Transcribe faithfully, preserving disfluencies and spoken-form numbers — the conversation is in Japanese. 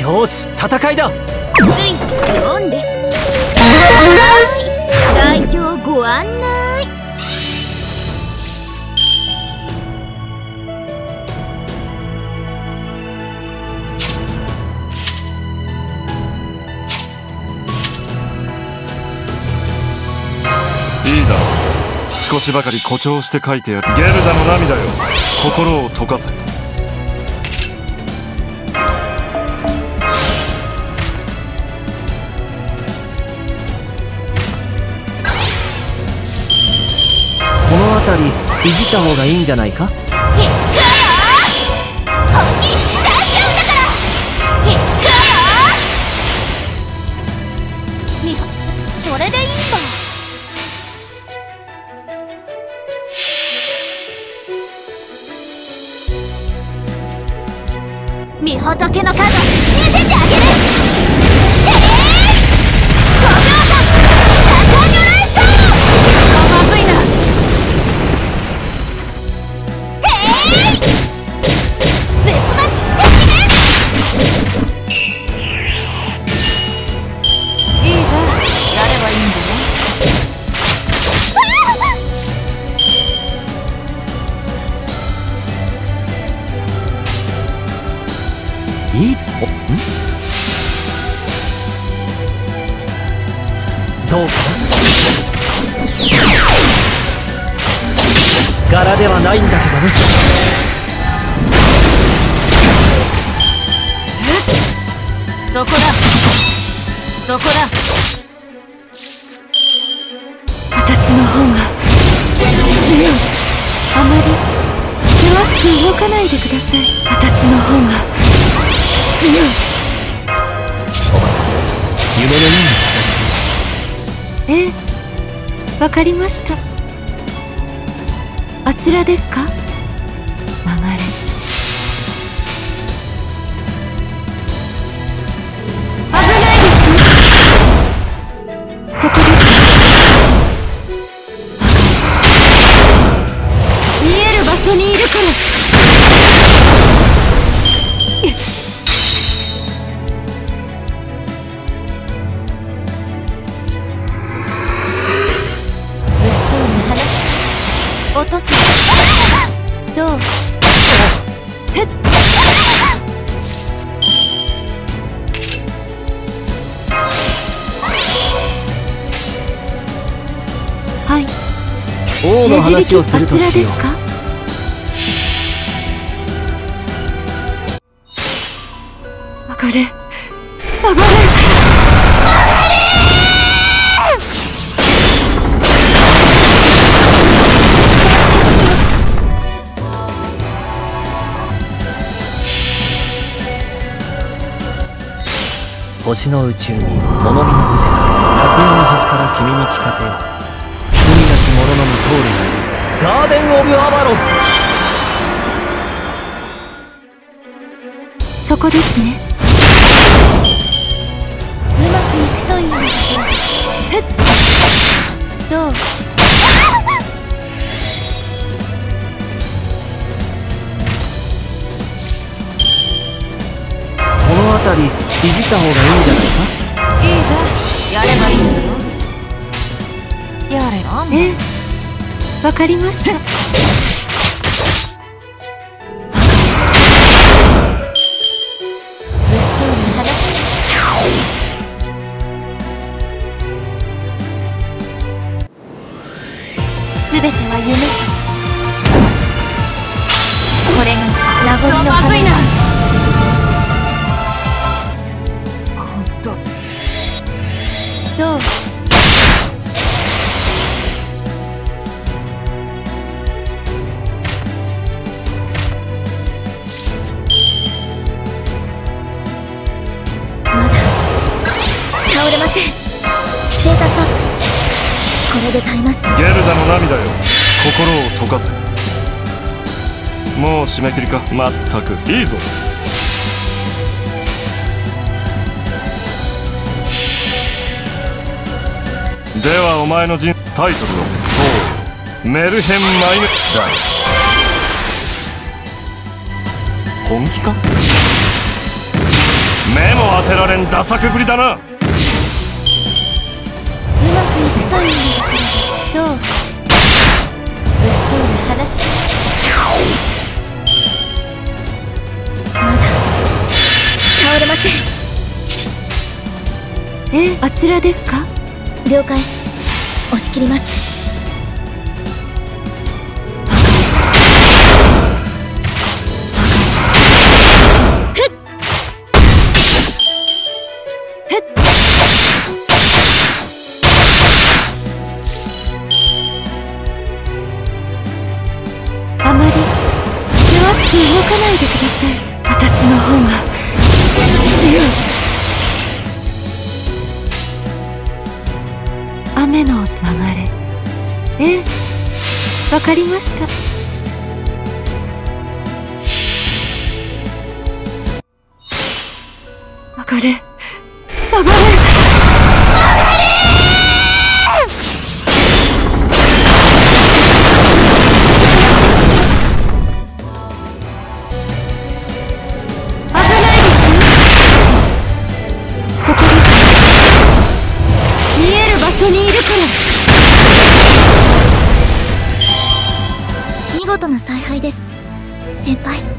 よし、戦いだ。 スイッチオンです。大凶ご案内。 いいだろう。少しばかり誇張して書いてやる。ゲルダの涙よ、心を溶かせ。 この辺りいじった方がいいんじゃないか。 いくよー、本気出しちゃうんだから。いくよー。みそれでいいんだ。みほとけの数見せてあげる。えー、ごびょうかんシャカニョレーション。まずいな。えーい別々的ね。いいぞ、やればいいんだよ。 いいおんどうかな。柄ではないんだけどね。 そこだ、そこだ。 私の方が強い。あまり険しく動かないでください。私の方が強い。 お任せ。夢のようなええ、わかりました。あちらですか、ママレ。危ないです。そこです。見える場所にいるから。 落とす。どう？ふっ。 はい。 王の話をするとしよう。 あちらですか？上がれ、上がれ。 星の宇宙に物見の無手か、楽園の端から君に聞かせよう。罪なき者のみ通るがいいガーデン・オブ・アバロン。 そこですね。 うまくいくといいんだけど。ふっ。どう？ この辺りいじった方がいいんじゃないか。 いいぞ、やればいいんだよ。やれば。 ええ、わかりました。 物騒な話。すべては夢。これが名残の花。どう？まだ倒れません。ステータスアップ。これで耐えます。 ゲルダの涙よ、心を溶かせ。もう締め切りか。まったくいいぞ。ではお前の人タイトルはそうメルヘン・マイネだ。本気か。 目も当てられんダサくぶりだな。 うまくいくといいんですけど、どう？うっそうな話。まだ倒れません。 え、あちらですか？ 了解。押し切ります。 あまり険しく動かないでください。私の方が強い。雨の流れ。ええ、わかりました。上がれ、上がれ、上がれ。場所にいるから。 見事な采配です、先輩。